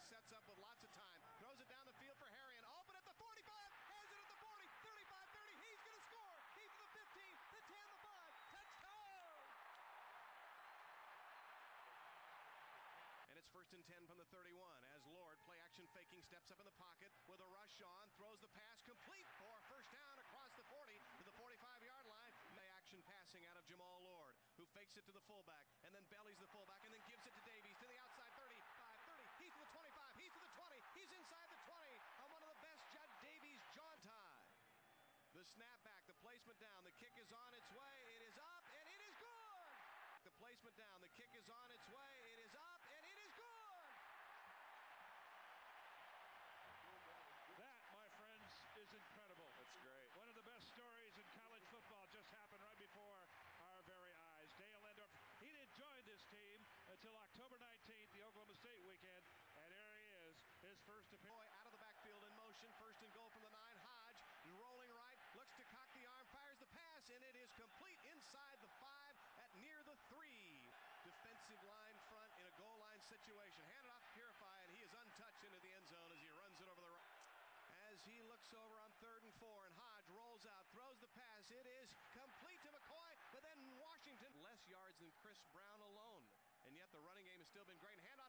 sets up with lots of time. Throws it down the field for Harrion. Open at the 45. Has it at the 40. 35, 30. He's going to score. He's to the 15, the 10, the 5. Touchdown! And it's 1st and 10 from the 31 as Lord, play action faking, steps up in the pocket with a rush on, throws the pass complete for first down across the 40 to the 45-yard line. Play action passing out of Jamal Lord, who fakes it to the fullback and then bellies the fullback and then gives it to Davies to the outside 35, 30. He's to the 25. He's to the 20. He's inside the 20 on one of the best Judd Davies jaw time. The snap back, the placement down, the kick is on its way. It is up and it is good. The placement down, the kick is on its way. It is up and it is good. That, my friends, is incredible. That's great. One of the best stories in college football just happened right before our very eyes. Dale Endorf, he didn't join this team until October 19th, the Oklahoma State weekend, and here he is, his first appearance. Boy, out of the backfield in motion, 1st and goal from the 9. Hodge is rolling right, looks to cock the arm, fires the pass, and it is complete inside the 5 at near the 3. Defensive line front in a goal line situation. Handed off to Purify, and he is untouched into the end zone as he runs it over the right. As he looks over on 3rd and 4, and Hodge rolls out, throws the pass. It is complete to McCoy, but then Washington less yards than Chris Brown alone. And yet the running game has still been great. Hand